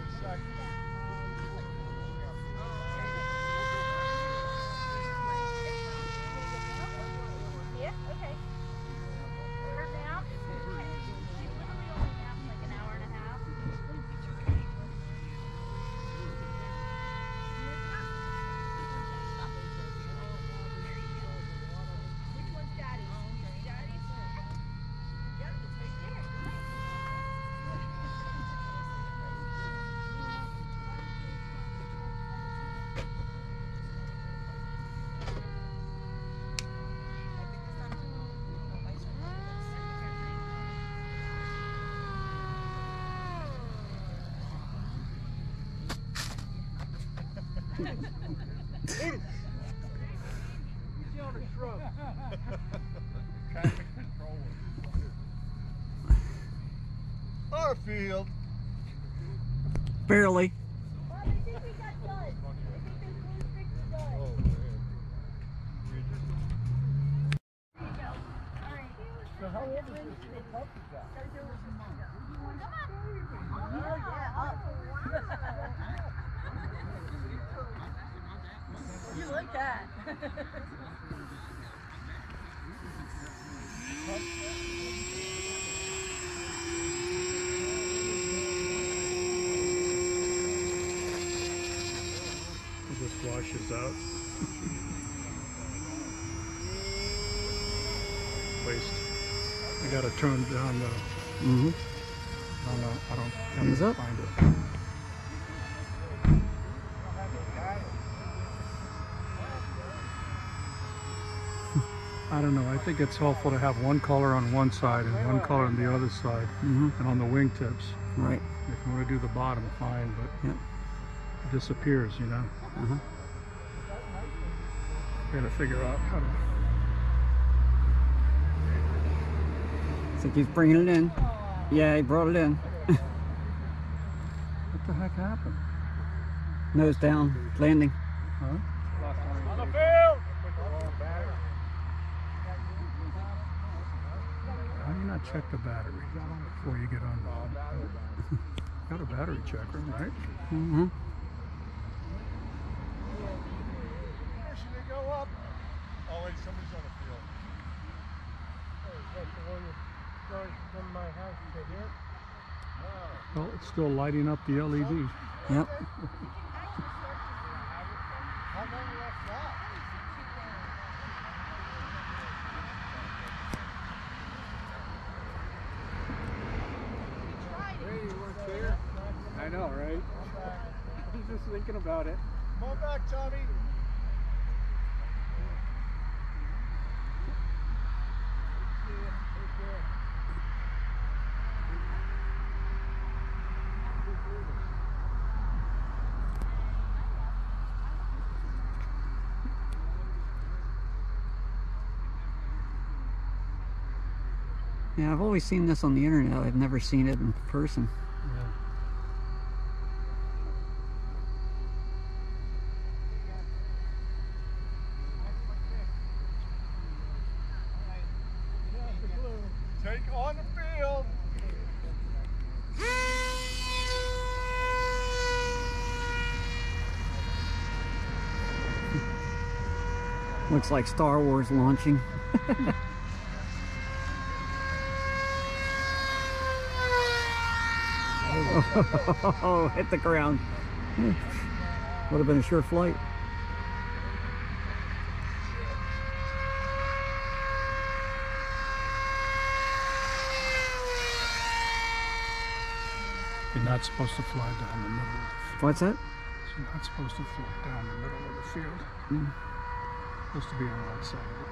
Yeah, okay. For now, she literally only naps like an hour and a half. Which one's Daddy's? You see Daddy's? Yep, it's right there. Our field. Barely. Well, I think we got done. I think this blue streak is done. Oh, man. There you go. All right. So how old is this little puppy guy? You like that. It just washes out. Waste. I gotta turn down the. I don't Thumbs up. find it. I don't know. I think it's helpful to have one color on one side and one color on the other side, and on the wingtips. Right. If you want to do the bottom, fine, but Yep. it disappears, you know. Gotta figure out how to. Looks like he's bringing it in. Yeah, he brought it in. What the heck happened? Nose down, landing. Huh? On the field! How do you not check the battery before you get on? Got a battery checker, right? Mm-hmm. Should they go up? Oh wait, somebody's on the field. Is that the one that goes from my house to here? Well, it's still lighting up the LEDs. Yep. How long left that? Hey, you weren't there? I know, right? I'm just thinking about it. Come on back, Tommy. Yeah, I've always seen this on the internet. I've never seen it in person. Yeah. Take on the field. Looks like Star Wars launching. Oh, hit the ground. Would have been a sure flight. You're not supposed to fly down the middle of the field. What's that? You're not supposed to fly down the middle of the field. Supposed to be on that side of it.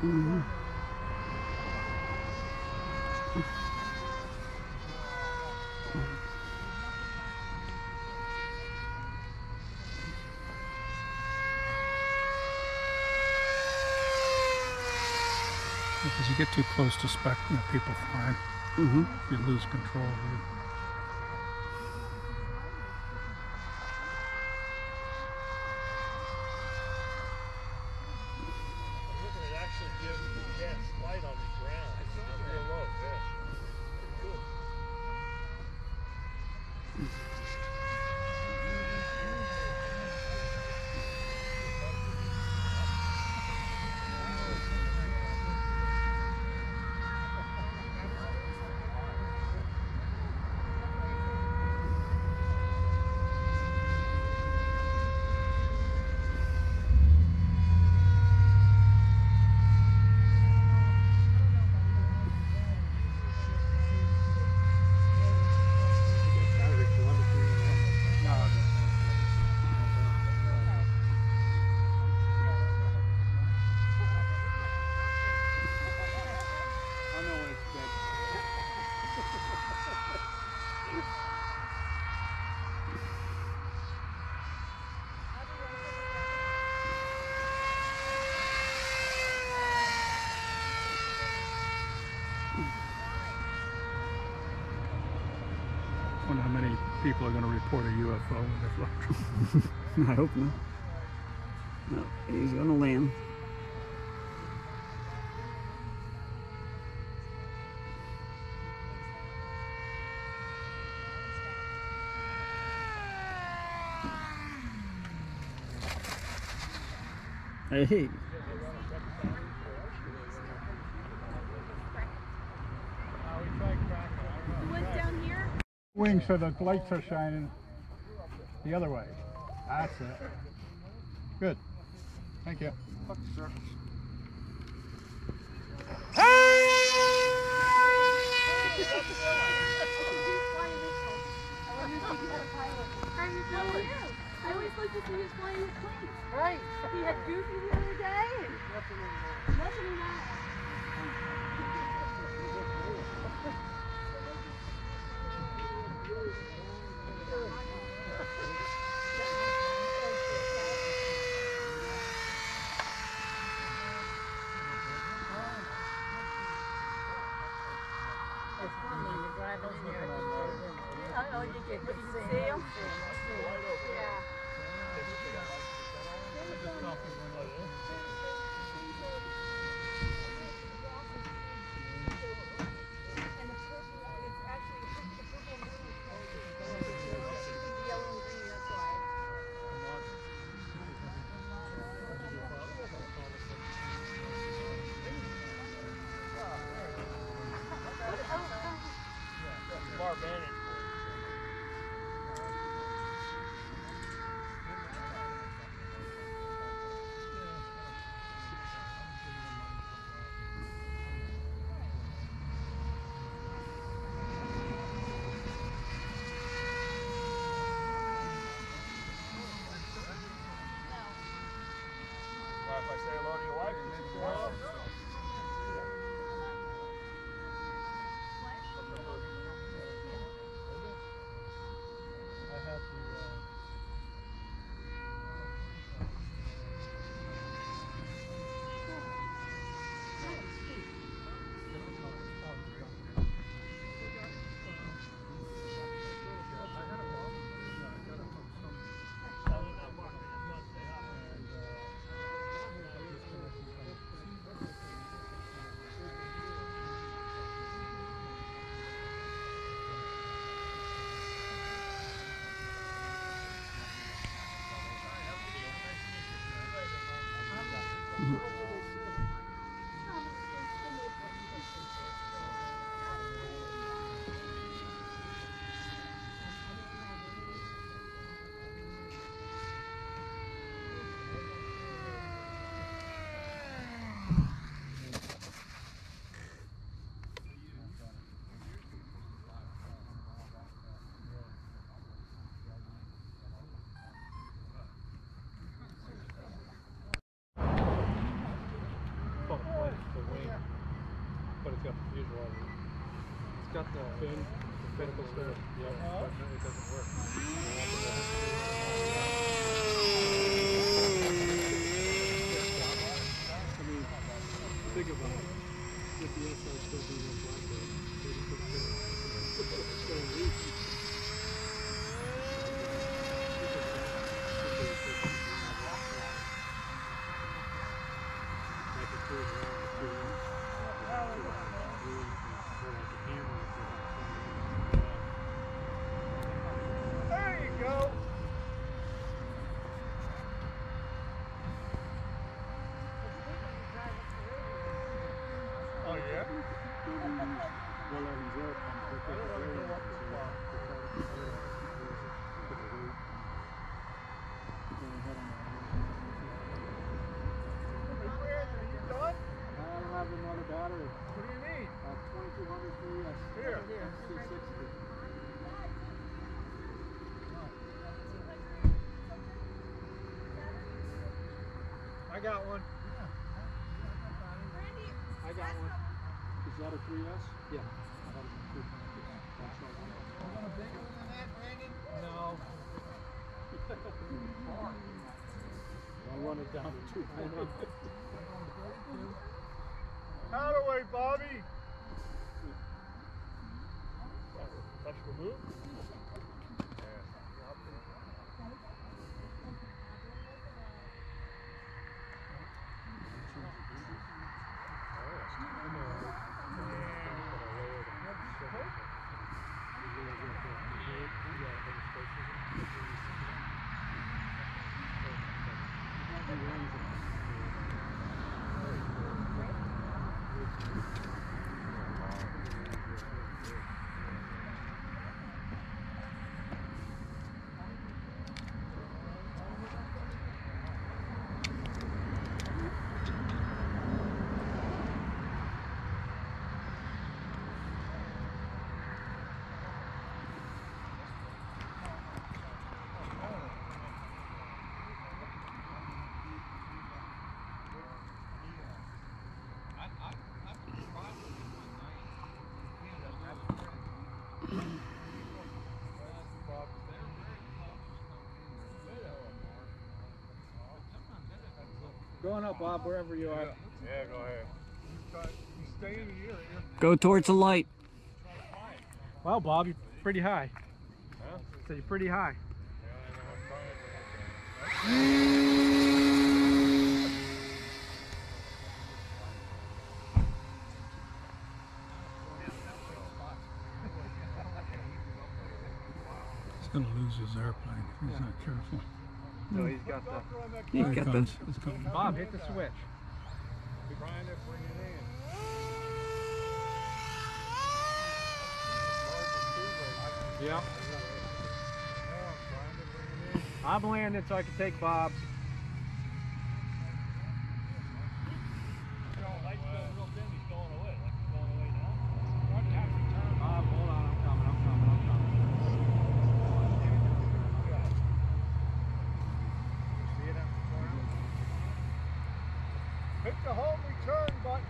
Because you get too close to people flying, you lose control of it. It actually gives the gas light on the ground. It's real low, yeah. Pretty cool. wonder how many people are going to report a UFO when they fly. I hope not. No, he's gonna land. Hey. What's down here? Wings so the lights are shining the other way. That's it. Good. Thank you. Sir. I always looked at he was flying with planes. Right. He had Goofy the other day. And nothing in that. It's fun when you drive over here. Oh, you can see them? Yeah. If I say hello to your wife, you should go. I have to. But it's got the fuselage. It's got the fin, the pinnacle strip. Yep, but it doesn't work. I mean, think about it. If the SR still being in Blackbird, they just put a fin. It's going to leak. There you go. Oh yeah? Another battery. What do you need? 2200 PS. Here. 260. I got one. I got one. Is that a 3S? Yeah. That was a 3S. You want a bigger one than that, Brandon? No. I'll run it down to 200. Out of the way, Bobby! Touch remove. on up, Bob, wherever you are. Yeah, go ahead. You stay in the area. Go towards the light. Well, Bob, you're pretty high. Huh? So you're pretty high. He's going to lose his airplane if he's not careful. No, he's got the... He's There got it the... comes. It's coming. Bob, hit the switch. Trying to bring it in. Yeah. I'm landing so I can take Bob. Bob, hold on, I'm coming. See it? Hit the home return button.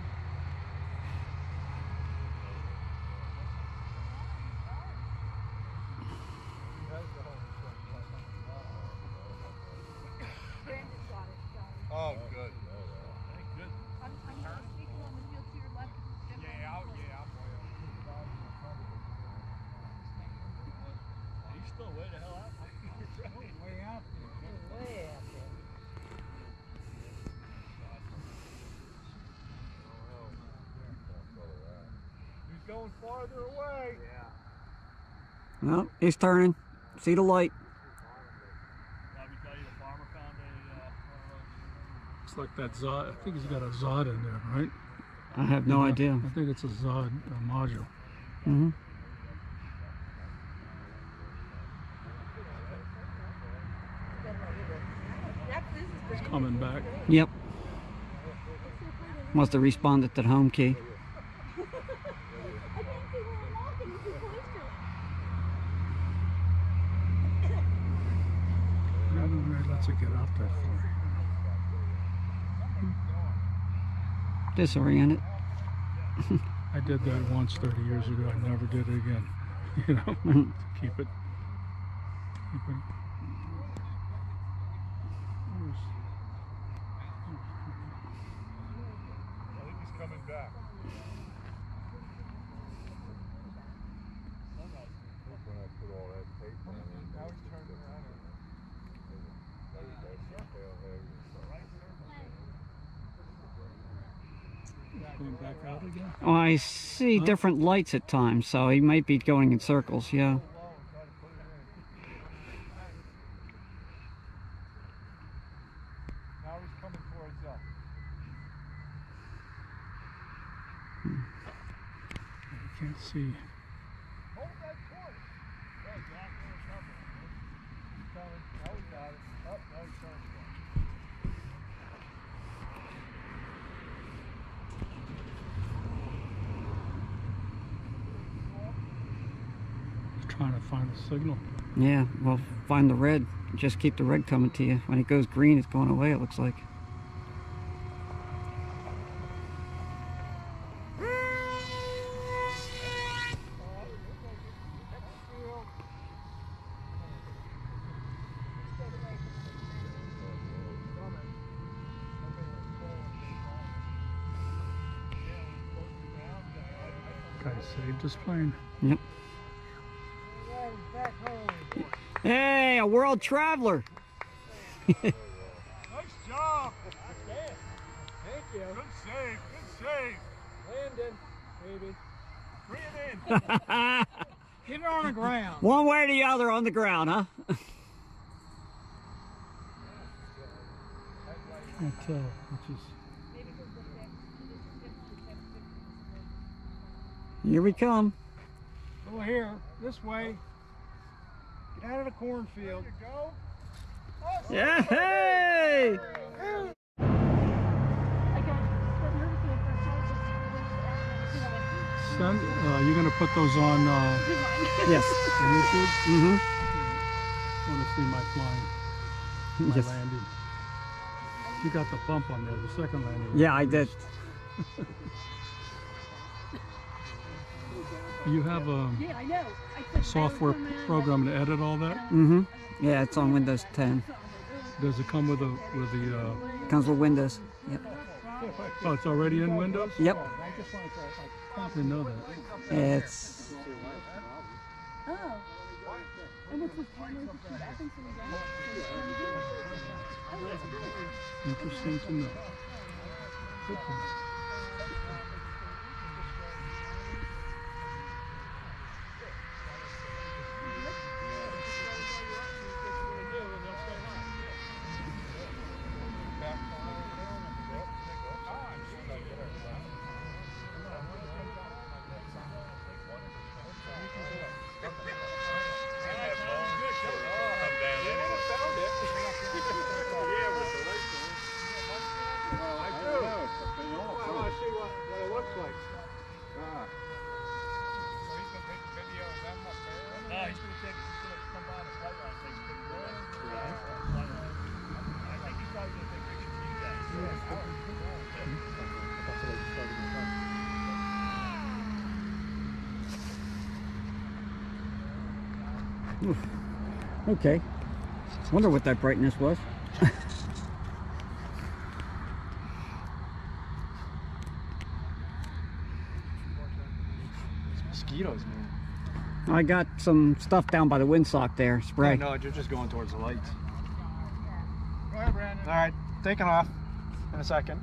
Brandon's got it, so. Oh, good. I'm speaking on the field to your left. He's still way the hell out. Way out there. Way out there. He's going farther away. Yeah. No, he's turning. See the light. It's like that Zod. I think he's got a Zod in there, right? I have no idea. I think it's a Zod module. Mm-hmm. It's coming back. Yep. Must have responded to the home key. Let's get out there for Disoriented. I did that once 30 years ago. I never did it again. You know, keep it. I think he's coming back. Now he's turning around. Going back out again. Oh, I see different lights at times, so he might be going in circles, yeah. Now he's coming towards us. I can't see. Hold that course. Yeah, Jack, there's something. He's coming. Now we got it. Oh, now he's turning. Trying to find a signal. Yeah, well, find the red. Just keep the red coming to you. When it goes green, it's going away, it looks like. Guy saved his plane. Yep. Hey, a world traveler. Nice job. Thank you. Good save. Good save. Landon, baby. Bring it in. Get it on the ground. One way or the other on the ground, huh? Can't tell, which is. Here we come. Over here, this way. Get out of the cornfield. There you go. Yeah, hey! Send, you're going to put those on Yes. YouTube? Mm-hmm. I want to see my flying, my Yes. landing. You got the bump on there, the second landing. Yeah, I did. You have a Yeah, I know. software program to edit all that? Mm-hmm. Yeah, it's on Windows 10. Does it come with the Comes with windows. Yep. oh, it's already in Windows? Yep. I didn't know that. It's Oh. And what's his camera? Is it too bad? Thanks for the Interesting to know. Good to know. oof. Okay. Wonder what that brightness was. Mosquitoes, man. I got some stuff down by the windsock there. Spray. Yeah, no, you're just going towards the lights. Go ahead, Brandon. All right, taking off in a second.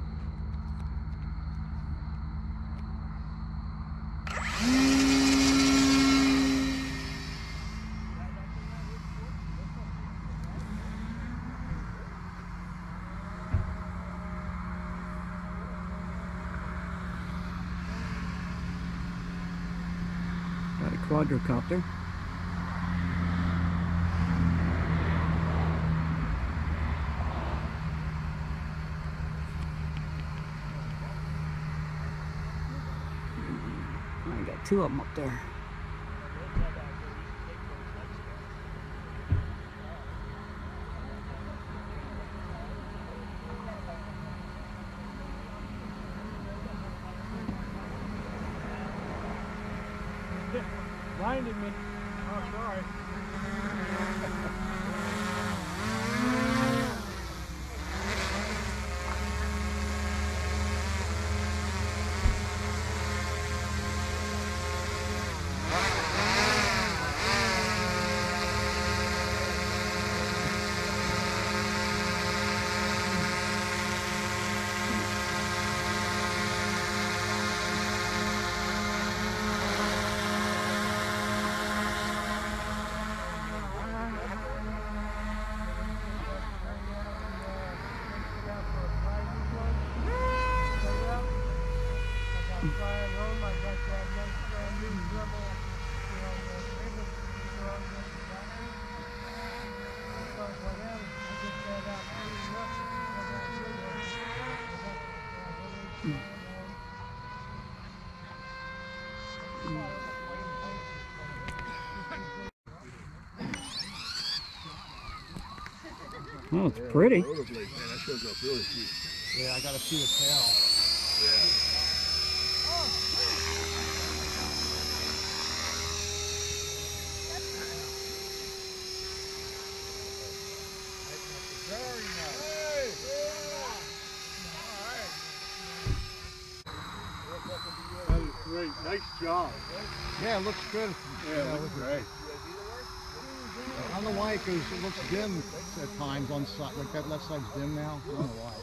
Got a quadricopter. I got two of them up there. Blinded me. Oh, sorry. Oh, it's pretty. Man, that shows up really cute. Yeah, I gotta see the tail. Very nice. Hey, That is great. Nice job. yeah, it looks good. Yeah, it looks great. I don't know why it looks dim at times on side. Like that left side's dim now. I don't know why.